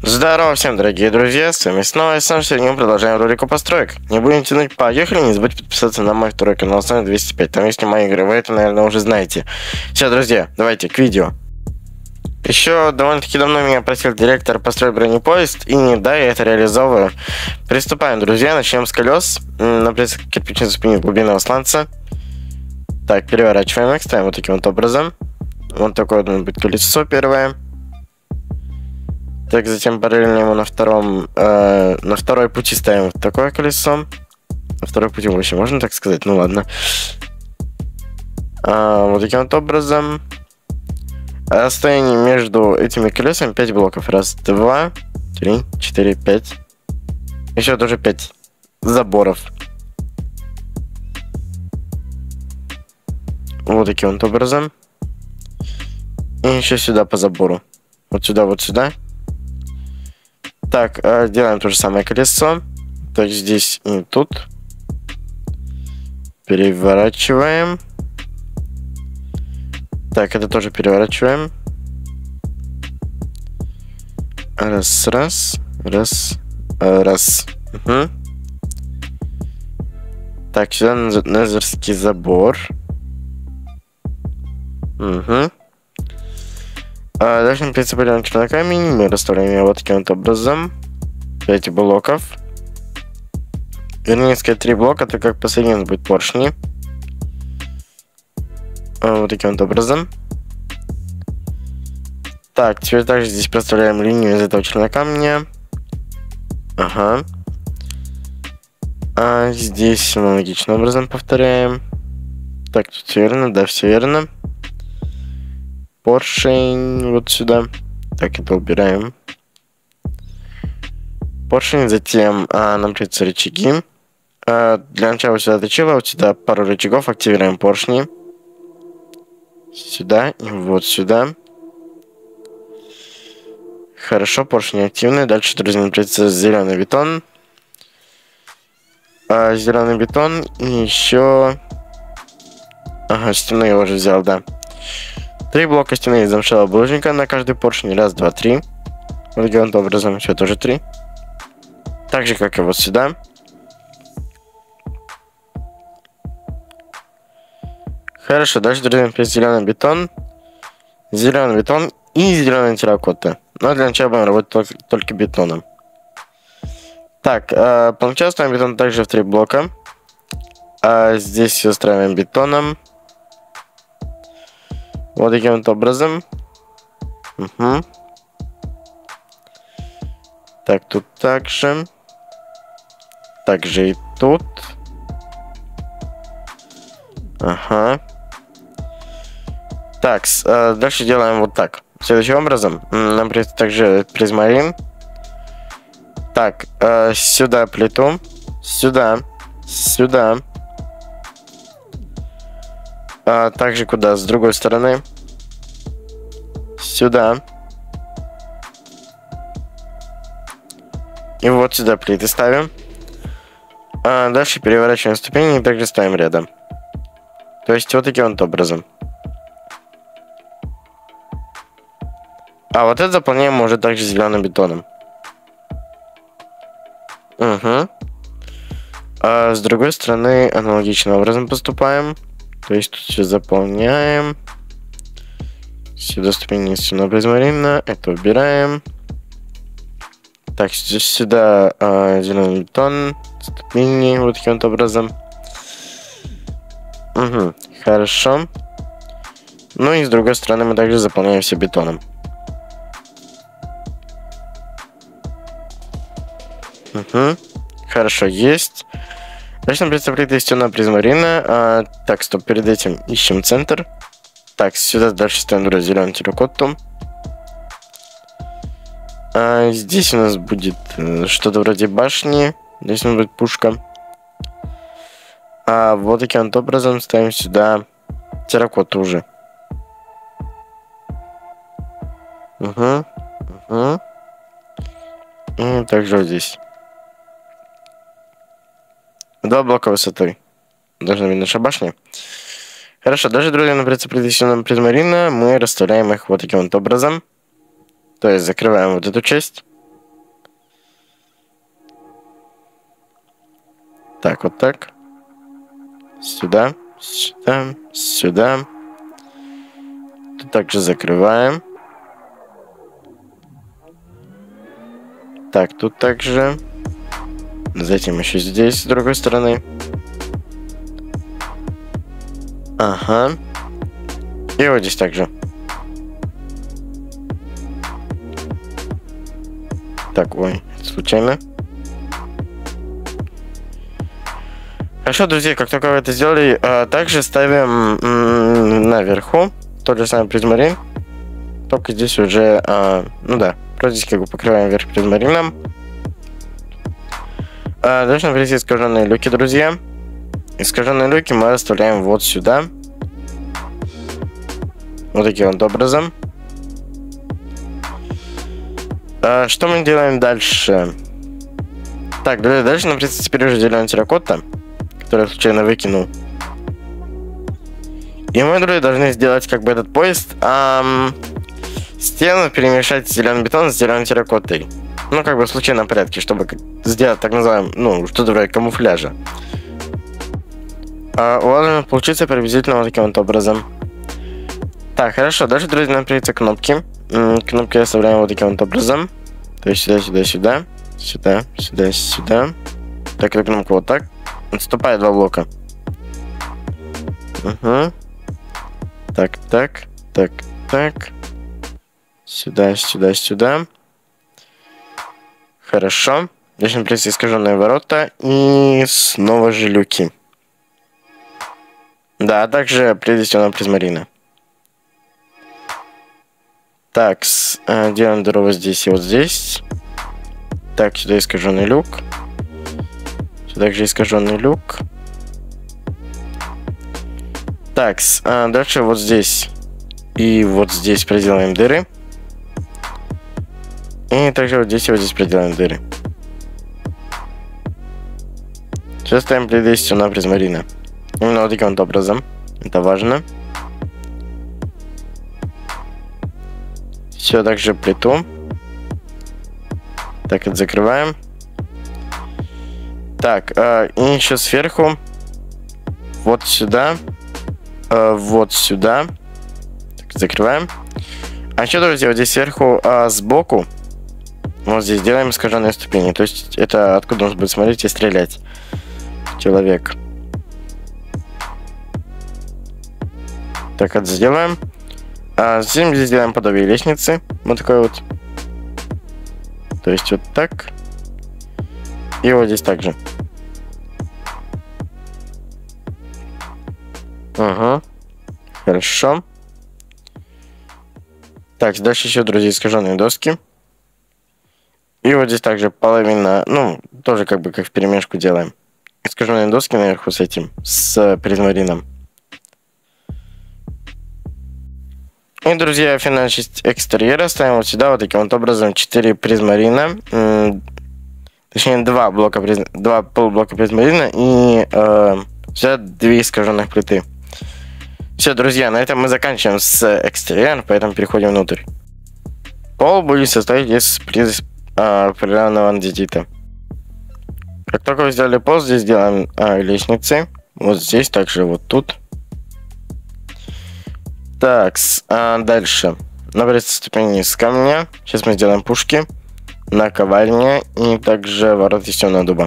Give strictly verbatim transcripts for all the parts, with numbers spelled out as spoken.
Здорово всем, дорогие друзья, с вами снова я сам, сегодня мы продолжаем рубрику построек. Не будем тянуть, поехали, не забудьте подписаться на мой второй канал, с вами двести пять, там есть мои игры, вы это, наверное, уже знаете. Все, друзья, давайте к видео. Еще довольно-таки давно меня просил директор построить бронепоезд, и не да, я это реализовываю. Приступаем, друзья, начнем с колес. Например, кирпичной спине глубинного сланца. Так, переворачиваем их, ставим вот таким вот образом. Вот такое вот может быть колесо первое. Так, затем параллельно ему на втором, э, на второй пути ставим вот такое колесо. На второй пути вообще можно так сказать? Ну ладно. А, вот таким вот образом. Расстояние между этими колесами пять блоков. Раз, два, три, четыре, пять. Еще тоже пять заборов. Вот таким вот образом. И еще сюда по забору. Вот сюда, вот сюда. Так, делаем то же самое колесо. Так, здесь и тут. Переворачиваем. Так, это тоже переворачиваем. Раз, раз, раз, раз. Угу. Так, сюда незерский забор. Угу. А дальше мы прицепляем черный камень. Мы расставляем его вот таким вот образом. пять блоков. Вернее, сказать, три блока, так как последний у нас будет поршни. Вот таким вот образом. Так, теперь также здесь проставляем линию из этого черного камня. Ага. А здесь аналогичным образом повторяем. Так, тут все верно, да, все верно. Поршень вот сюда. Так, это убираем. Поршень, затем а, нам придется рычаги. А, для начала сюда точила, вот сюда пару рычагов, активируем поршни. Сюда и вот сюда. Хорошо, поршни активны. Дальше, друзья, нам придется зеленый бетон. А, зеленый бетон и еще... Ага, стену я уже взял, да. Три блока стены из замшелого булыжника на каждый поршень. Раз, два, три. Вот таким вот образом. Все тоже три. Так же, как и вот сюда. Хорошо, дальше, друзья, зеленый бетон. Зеленый бетон и зеленая терракота. Но для начала будем работать только, только бетоном. Так, э, поначалу ставим бетон также в три блока. А здесь все устраиваем бетоном. Вот таким вот образом. Угу. Так, тут также. Также и тут. Ага. Так, э, дальше делаем вот так. Следующим образом. Нам придется также призмарин. Так, э, сюда плиту. Сюда. Сюда. А также куда? С другой стороны. Сюда. И вот сюда плиты ставим. А дальше переворачиваем ступени и также ставим рядом. То есть вот таким вот образом. А вот это заполняем уже также зеленым бетоном. Угу. А с другой стороны аналогичным образом поступаем. То есть тут все заполняем. Сюда ступени стены призмарина. Это убираем. Так, сюда а, зеленый бетон. Ступени вот таким вот образом. Угу, хорошо. Ну и с другой стороны мы также заполняем все бетоном. Угу, хорошо, есть. Дальше нам представляет стена призмарина. А, так, стоп, перед этим ищем центр. Так, сюда дальше ставим, друзья, зеленую терракоту. А, здесь у нас будет э, что-то вроде башни. Здесь у нас будет пушка. А вот таким вот образом ставим сюда терракоту уже. Угу, угу. И также вот здесь. Два блока высотой. Должна быть наша башня. Хорошо, даже, друзья, на прицепленном призмарина мы расставляем их вот таким вот образом. То есть закрываем вот эту часть. Так, вот так. Сюда, сюда, сюда. Тут также закрываем. Так, тут также. Затем еще здесь, с другой стороны. Ага. И вот здесь также. Так, ой, случайно. Хорошо, друзья, как только вы это сделали, а, также ставим м, наверху тот же самый призмарин. Только здесь уже, а, ну да, просто здесь как бы покрываем вверх призмарином. А, дальше прийти искаженные люки, друзья. Искаженные люки мы оставляем вот сюда. Вот таким вот образом. А, что мы делаем дальше? Так, друзья, дальше нам придется теперь уже зеленый терракота, который я случайно выкинул. И мы, друзья, должны сделать как бы этот поезд. Ам, стену перемешать зеленый бетон с зеленой терракотой. Ну, как бы в случайном порядке, чтобы сделать так называемый, ну, что-то вроде камуфляжа. А у вас должно получиться приблизительно вот таким вот образом. Так, хорошо. Дальше, друзья, нам придется кнопки. М-м, кнопки оставляем вот таким вот образом. То есть сюда, сюда, сюда. Сюда, сюда, сюда. Так, эту кнопку вот так. Отступает два блока. Угу. Так, так, так, так. Сюда, сюда, сюда. Хорошо. Дальше нам придется искаженные ворота. И снова же люки. Да, а также приведенного призмарина. Так, с, э, делаем дыру вот здесь и вот здесь. Так, сюда искаженный люк. Сюда также искаженный люк. Так, с, э, дальше вот здесь и вот здесь проделаем дыры. И также вот здесь и вот здесь проделаем дыры. Сейчас ставим предвестие на призмарина. Именно вот таким вот образом. Это важно. Все, также плиту. Так, это закрываем. Так, э, и еще сверху. Вот сюда. Э, вот сюда. Так, закрываем. А еще, друзья, вот здесь сверху, э, сбоку. Вот здесь делаем искаженные ступени. То есть это откуда он будет смотреть и стрелять. Человек. Так, это сделаем. А затем здесь сделаем подобие лестницы. Вот такой вот. То есть вот так. И вот здесь также. Ага. Хорошо. Так, дальше еще, друзья, искаженные доски. И вот здесь также половина, ну, тоже как бы как в перемешку делаем. Искаженные доски наверху с этим, с призмарином. И, друзья, финальная часть экстерьера ставим вот сюда, вот таким вот образом, четыре призмарина. Точнее, два блока, два полублока призмарина и э, сюда две искаженных плиты. Все, друзья, на этом мы заканчиваем с экстерьером, поэтому переходим внутрь. Пол будет состоять из приз, э, определенного андезита. Как только вы сделали пол, здесь делаем э, лестницы. Вот здесь, также вот тут. Так, а дальше. Набрать ступени из камня. Сейчас мы сделаем пушки. Наковальня и также ворот из темного дуба.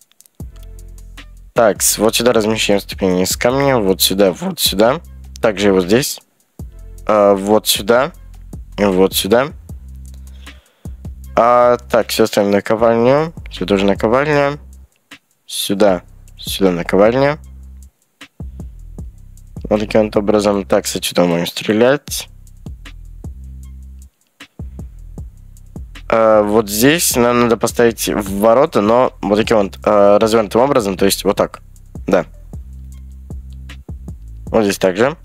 Так, вот сюда размещаем ступени из камня. Вот сюда, вот сюда. Также вот здесь. А, вот сюда. И вот сюда. А, так, все ставим наковальню. Сюда тоже наковальня. Сюда. Сюда наковальня. Вот таким вот образом. Так, с отсюда можем стрелять. А, вот здесь нам надо поставить в ворота, но вот таким вот а, развернутым образом, то есть вот так. Да. Вот здесь также.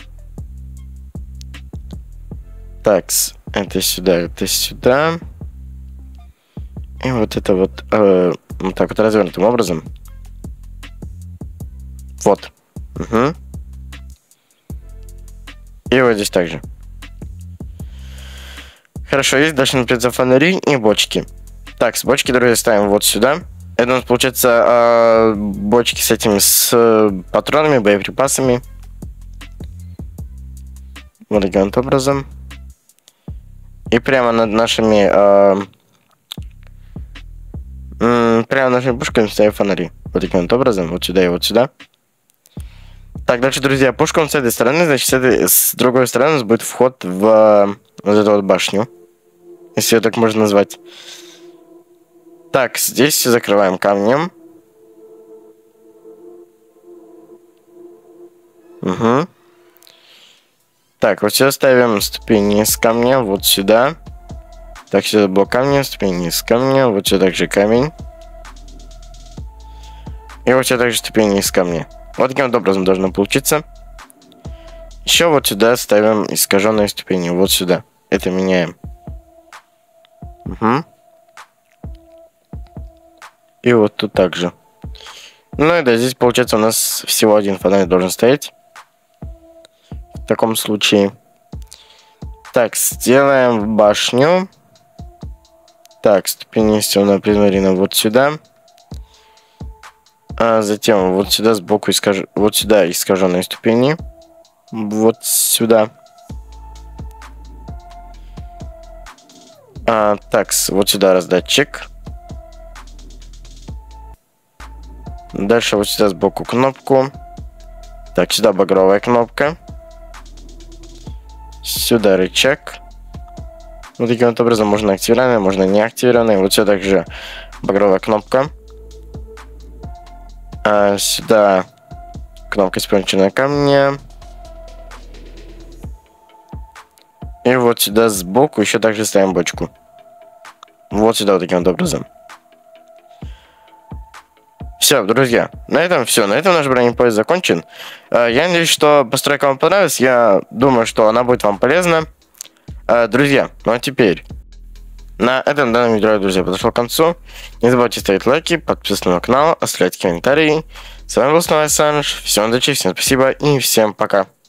Так, это сюда, это сюда. И вот это вот, э, вот так вот развернутым образом. Вот. Угу. И вот здесь также. Хорошо, есть дальше, например, фонари и бочки. Так, с бочки, друзья, ставим вот сюда. Это у нас получается э, бочки с этими, с э, патронами, боеприпасами. Вот таким вот образом. И прямо над нашими... Э, м, прямо над нашими пушками ставим фонари. Вот таким вот образом. Вот сюда и вот сюда. Так, дальше, друзья, пушка с этой стороны, значит, с, этой, с другой стороны у нас будет вход в э, вот эту вот башню. Если ее так можно назвать. Так, здесь все закрываем камнем. Угу. Так, вот сюда ставим ступени с камня, вот сюда. Так, сюда блок камня, ступени с камня, вот сюда также камень. И вот сюда также ступени из камня. Вот таким вот образом должно получиться. Еще вот сюда ставим искаженные ступени, вот сюда. Это меняем. Угу. И вот тут также. Ну и да, здесь получается у нас всего один фонарь должен стоять. В таком случае. Так, сделаем башню. Так, ступени стены призмарина вот сюда. А затем вот сюда сбоку искаж... вот сюда искаженные ступени. Вот сюда. А, так, вот сюда раздатчик. Дальше вот сюда сбоку кнопку. Так, сюда багровая кнопка. Сюда рычаг. Вот таким вот образом можно активированный, можно не активированный. Вот сюда также багровая кнопка. А сюда кнопка спряченная камня. И вот сюда сбоку еще также ставим бочку. Вот сюда вот таким вот образом. Все, друзья, на этом все. На этом наш бронепоезд закончен. Я надеюсь, что постройка вам понравилась. Я думаю, что она будет вам полезна. Друзья, ну а теперь на этом данном видео, друзья, подошло к концу. Не забывайте ставить лайки, подписываться на канал, оставлять комментарии. С вами был снова Санж. Всем удачи, всем спасибо и всем пока.